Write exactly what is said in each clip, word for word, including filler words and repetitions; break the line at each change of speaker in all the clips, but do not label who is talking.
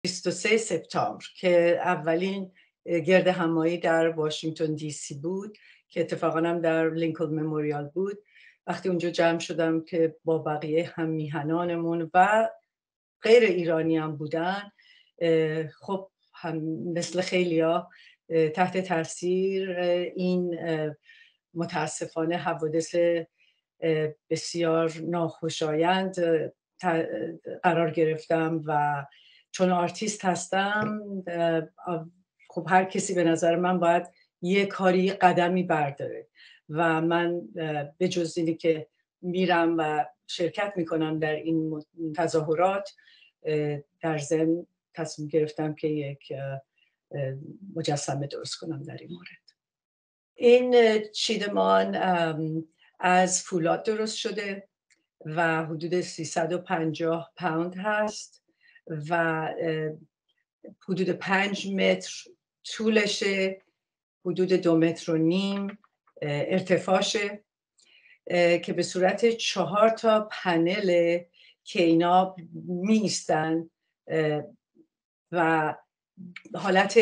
بیست و سوم سپتامبر که اولین گرد همایی در واشنگتن دی سی بود که اتفاقا هم در لینکلن مموریال بود. وقتی اونجا جمع شدم که با بقیه هم میهنانمون و غیر ایرانی هم بودن، خب هم مثل خیلیا تحت تاثیر این متاسفانه حوادث بسیار ناخوشایند قرار گرفتم و چون آرتیست هستم خب هر کسی به نظر من باید یه کاری قدمی برداره و من به جز اینی که میرم و شرکت میکنم در این تظاهرات، در ضمن تصمیم گرفتم که یک مجسمه درست کنم در این مورد. این چیدمان از فولاد درست شده و حدود سیصد و پنجاه پوند هست و حدود پنج متر طولشه، حدود دو متر و نیم ارتفاعشه که به صورت چهار تا پنل که اینا می ایستن و حالت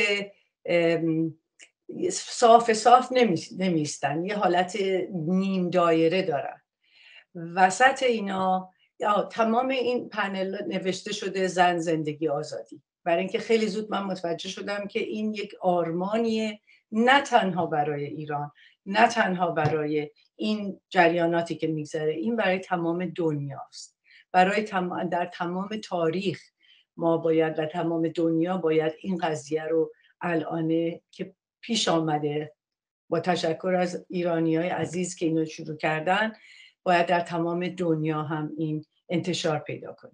صاف صاف نمی ایستن، یه حالت نیم دایره دارن. وسط اینا تمام این پنل نوشته شده زن، زندگی، آزادی، برای اینکه خیلی زود من متوجه شدم که این یک آرمانیه، نه تنها برای ایران، نه تنها برای این جریاناتی که میگذره، این برای تمام دنیاست. برای تم... در تمام تاریخ ما باید و تمام دنیا باید این قضیه رو الانه که پیش آمده، با تشکر از ایرانیای عزیز که اینو شروع کردن، باید در تمام دنیا هم این انتشار پیدا کنه.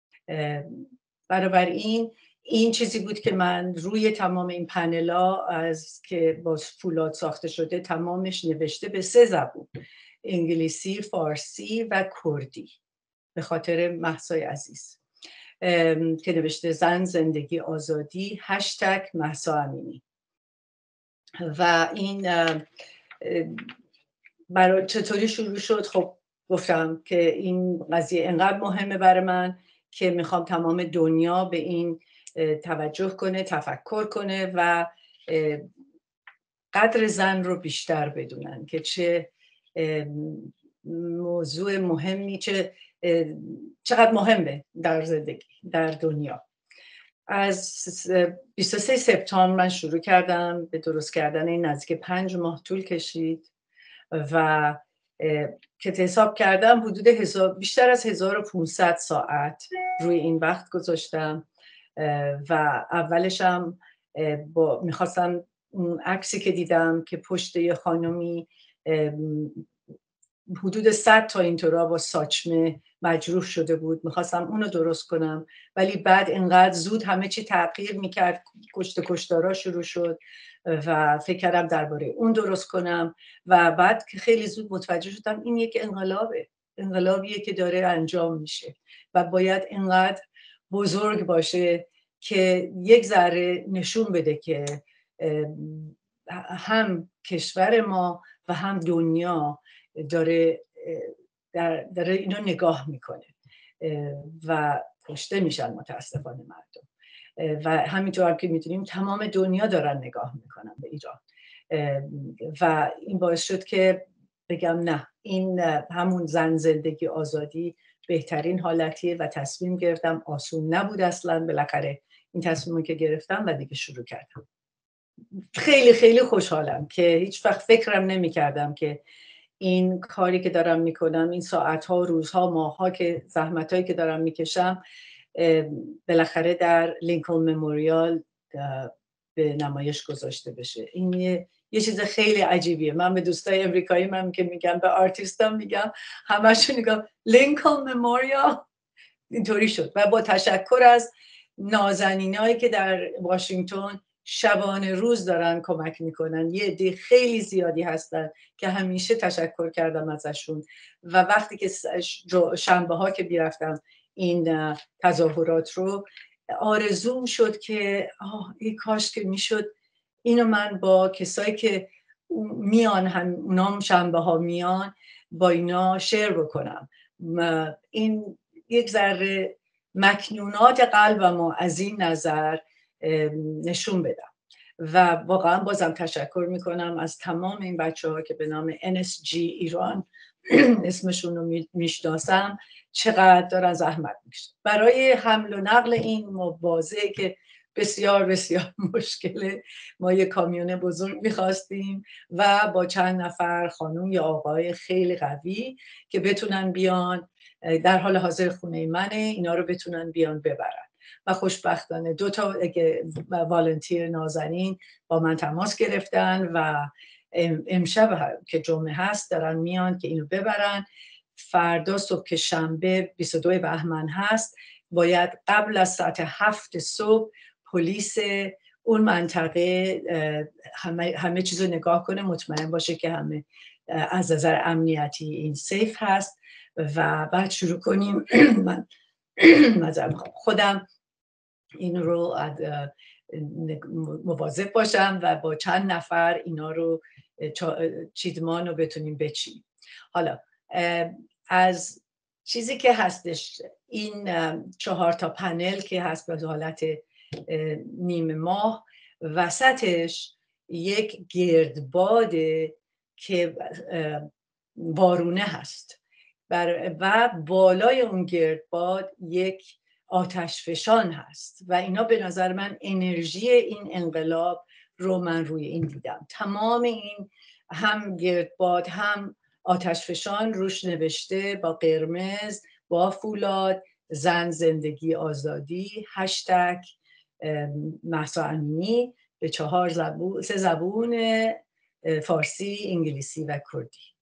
بنابراین این چیزی بود که من روی تمام این پنلا از که با فولاد ساخته شده تمامش نوشته به سه زبان: انگلیسی، فارسی و کردی، به خاطر مهسای عزیز که نوشته زن، زندگی، آزادی، هشتگ مهسا امینی. و این برای چطوری شروع شد؟ خب گفتم که این قضیه انقدر مهمه برای من که میخوام تمام دنیا به این توجه کنه، تفکر کنه و قدر زن رو بیشتر بدونن که چه موضوع مهمی، چه چقدر مهمه در زندگی در دنیا. از بیست و سوم سپتامبر من شروع کردم به درست کردن این، نزدیک پنج ماه طول کشید و که حساب کردم حدود هزار، بیشتر از هزار و پانصد ساعت روی این وقت گذاشتم و اولشم با میخواستم اون عکسی که دیدم که پشت یه خانمی حدود صد تا اینطورا با ساچمه مجروح شده بود، میخواستم اونو درست کنم، ولی بعد اینقدر زود همه چی تغییر میکرد، کشت کشتارا شروع شد و فکر کردم درباره اون درست کنم و بعد که خیلی زود متوجه شدم این یک انقلابه، انقلابیه که داره انجام میشه و باید اینقدر بزرگ باشه که یک ذره نشون بده که هم کشور ما و هم دنیا داره در داره اینو نگاه میکنه و کشته میشن متاسفانه مردم و همینطور هم که میدونیم تمام دنیا دارن نگاه میکنن به ایران و این باعث شد که بگم نه، این همون زن، زندگی، آزادی بهترین حالتیه و تصمیم گرفتم. آسون نبود اصلا، بالاخره این تصمیمی که گرفتم و دیگه شروع کردم. خیلی خیلی خوشحالم که هیچ وقت فکرم نمی کردم که این کاری که دارم میکنم، این ساعتها، روزها، ماهها که زحمتهایی که دارم میکشم بالاخره در لینکلن مموریال به نمایش گذاشته بشه. این یه, یه چیز خیلی عجیبیه. من به دوستای امریکایی من که میگم، به آرتیستام میگم، همشون میگم لینکلن مموریال. اینطوری شد و با تشکر از نازنینایی که در واشنگتن شبانه روز دارن کمک میکنن، یه عده خیلی زیادی هستن که همیشه تشکر کردم ازشون و وقتی که شنبه ها که بیرفتم این تظاهرات رو، آرزوم شد که آه ای کاش که میشد اینو من با کسایی که میان، هم اونام شنبه ها میان، با اینا شیر بکنم. این یک ذره مکنونات قلبمو از این نظر نشون بدم. و واقعا بازم تشکر میکنم از تمام این بچه ها که به نام ان اس جی ایران اسمشون رو میشناسم، چقدر دارن زحمت میکشن برای حمل و نقل این مواضع که بسیار بسیار مشکله. ما یه کامیون بزرگ میخواستیم و با چند نفر خانوم یا آقای خیلی قوی که بتونن بیان، در حال حاضر خونه منه، اینا رو بتونن بیان ببرن. و خوشبختانه دو تا والنتیر نازنین با من تماس گرفتن و امشب که جمعه هست دارن میان که اینو ببرن. فردا صبح که شنبه بیست و دو بهمن هست باید قبل از ساعت هفت صبح پلیس اون منطقه همه, همه چیز رو نگاه کنه، مطمئن باشه که همه از نظر امنیتی این سیف هست و بعد شروع کنیم. من خودم این رو مواظب باشم و با چند نفر اینا رو چیدمان رو بتونیم بچینیم. حالا از چیزی که هستش، این چهار تا پنل که هست به حالت نیمه ماه، وسطش یک گردباده که بارونه هست و بالای اون گردباد یک آتش فشان هست و اینا به نظر من انرژی این انقلاب رو من روی این دیدم. تمام این هم گردباد هم آتش فشان روش نوشته با قرمز با فولاد زن زندگی آزادی، هشتگ مهسا امینی به چهار زبون، سه زبون فارسی، انگلیسی و کردی.